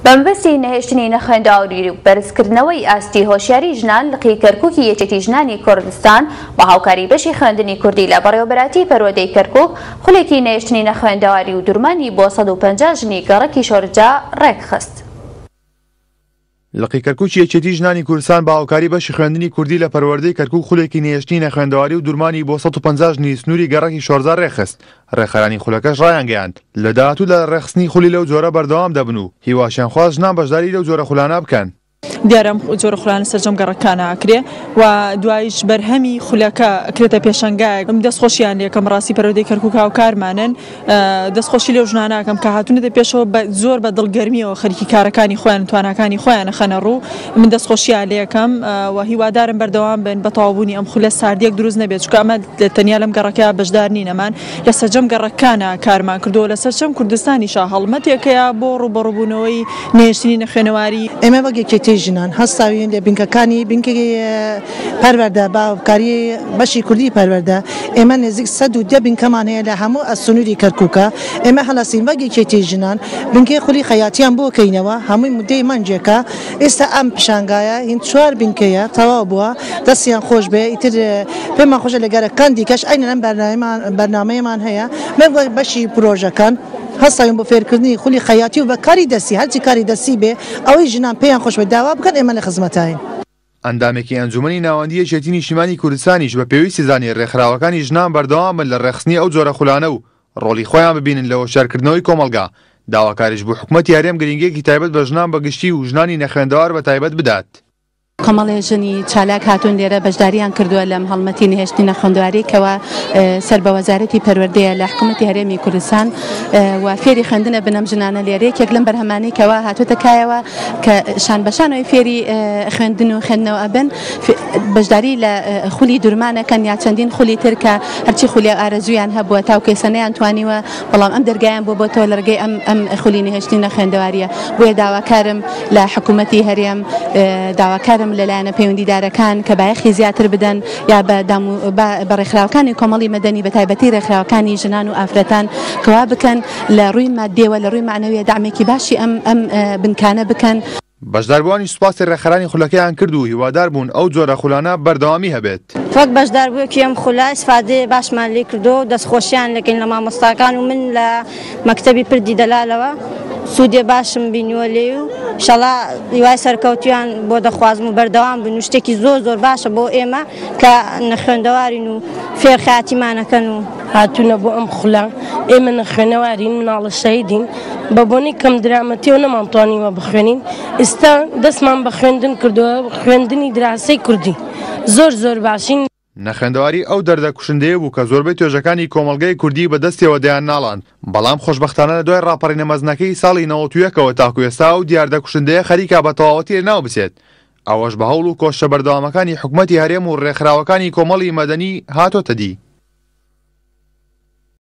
بەمبەستی نەهێشتنی نەخوێنداوری و بەرزکردنەوەی ئاستی هۆشیاری ژنان لقی کەرکووکی یەکێتی ژنانی کوردستان بە هاوکاری بەشی خوێندنی کوردی لە بەڕێوەبەراتی پەروەردەی کەرکووک خولێکی نەهێشتنی نەخوێنداوری و دوورمانی بۆ 150 ژنی گەڕەکی شۆرجا ڕێکخست. لقی کەرکووکی یەکێتی ژنانی کوردستان بە هاوکاری بەشی خوێندنی کوردی لە پەروەردەی کەرکووک خولێکی نەهێشتنی نەخوێنداوری و دوورمانی بۆ 150 ژنی سنووری گەڕەکی شۆرجا ڕێکخست. ڕێکخەرانی خولەکەش ڕایانگەیاند لە داهاتوو لە ڕێخستنی خولی لەو جۆرە بەردەوام دەبن و هیواشیان خواست ژنان بەشداری لەو جۆرە خولانە بکەن. دیارم جۆرە خولانە سەرجەم گەڕەکانە ئاکرێ و دوایش بەرهەمی خولەکە ئەکرێتە پێشەنگایەک دەستخۆشیان لێکەم ڕاستی پەروەردەی کەرکووک هاوکارمانن دەستخۆشی لەو ژنانەکەم کە هاتوونەتە پێشەوە زۆر بە دڵگەرمیەوە خەریکی کارەکانی خۆیان تواناکانی خۆیان خەنە ڕوو من دەستخۆشیان لێکەم و هیوادارم بەردەوام بن بە تەواوبوونی ئەم خولە ساردیەک دروست نەبێت چونکە ئەمە تەنیا لەم گەڕەکە بەشدار نینەمان لە سەرجەم گەڕەکانە کارمان کردووە لە سەرچەم کوردستانیشا هەڵمەتێکەیە بۆ ڕوبەڕووبوونەوەی نەهێشتنی نەخوێنەواری ئێمە وەک یەکێتی ژنان هەستاوین لە بنکەکانی بنکەی پەروەردە باوکاری بەشی کوردی پەروەردە ئێمە نزیک 110 بنکەمان هەیە لە هەموو ئەسنووری کەرکووکە ئێمە هەڵەسین وەک یەکێتی ژنان بنکەی خولی خەیاتیان بۆ کەینەوە هەمووی مودەی مانجێکە ئێستا ئەم پیشانگایە هین 4 بنکەیە تەواو بووە دەستیان خۆش بێ ئیتر پێمان خۆشە لە گەرەکان دیکەش ئەینە ئەم بەرنامەیەمان هەیە من بەشی پرۆژەکان هەستاوین بۆ فێرکردنی خولی خەیاتی و بە کاری دەستی هەرچی کاری دەستی بێ ئەوەی ژنان پێیان خۆش بێ داوا بکەن ئێمە لە خزمەتاین. ئەندامێکی ئەنجومەنی ناوەندی یەکێتی نیشتیمانی کوردستانیش بە پێویستی زانی ڕێکخراوەکانی ژنان بەردەوامن لە ڕێخستنی ئەو جۆرە خولانە و ڕۆڵی خۆیان ببینن لە هۆشیارکردنەوەی کۆمەڵگا داواکاریش بۆ حکوومەتی هەرێم گرنگێکی تایبەت بە ژنان بەگشتی و ژنانی نەخوێندەوار بە تایبەت بدات. کۆمەڵێ ژنی چالاک هاتوون لێرە بەشداریان کردووە لەم هەڵمەتی نەهێشتنی نەخوێندەواری کەوا سەر بە وەزارەتی پەروەردەیە لە حکوومەتی هەرێمی کوردستان و فێری خوێندنە بنەم ژنانە لێرە یەکێک لەم بەرهەمانەی کەوا هاتووەتە کایەوە کە شان بەشانەوەی فێری خوێندن و خوێندنەوە ئەبن بەشداری لە خولی دوورمانەکەن یا چەندین خولی تر کە هەرچی خولی ئارەزویان هەبووە تاوکێسەنەیان توانیوە بەڵام ئەم دەرگایان بۆ بۆتەوە لەرگەی ئەم خولی نەهێشتنی نەخوێندەواریە بۆیە داواکارم لە حکوومەتی هەرێم داواکارم لەلایەنە پەیوەندیدارەکان کە بایەخی زیاتر بدەن یا بە ڕێکخراوەکانی کۆمەڵی مەدەنی بە تایبەتی ڕێکخراوەکانی ژنان و ئافرەتان کەوا بکەن لە ڕووی مادیەوە لە ڕووی معنەویە دامێکی باشی ئەم بنکانە بکەن. بەشداربووانی سوپاسی ڕێکخەرانی خولەکەیان کرد و هیوادار بوون ئەو جۆرە خولانە بەردەوامی هەبێت. وەک بەشداربوویەکی ئەم خولا ئیسفادەی باشمان لێ کردو و دەستخۆشیان لەکەین لە مامۆستاکان و من لە مەکتەبی پردی دەلالەوە سوودێ باشم بینیوە لێ و ئینشەڵا هیوای سەرکەوتویان بۆ دەخوازم و بەردەوام بن و شتێکی زۆر باشە بۆ ئێمە کە نەخوێندەوارین و فێرخاتیمانەکەن و هاتوونە بۆ ئەم خولا ئێمە نەخوێنەوارین مناڵە شەهیدین بە بۆنی کەم درامەتیەوە نەمانتوانیوە بخوێنین ئێستا دەستمان بە خوێندن کردووە خوێندنی دراسی کوردی زۆر باشین. نەخوێندەواری ئەو دەردەکوشندەیە بوو کە زۆربەی توێژەکانی کۆمەڵگەی کوردی بەدەستیەوە دەیان ناڵان بەڵام خۆشبەختانە لە دوای ڕاپەڕینە مەزنەکەی ساڵی 91ەوە تاکو ئێستا و دیاردەکوشندەیە خەریکا بە تەواوەتی لەناو بچێت ئەوەش بە هەوڵ و کۆشە بەردەوامەکانی حکوومەتی هەرێم و ڕێکخراوەکانی کۆمەڵی مەدەنی هاتۆتە دی.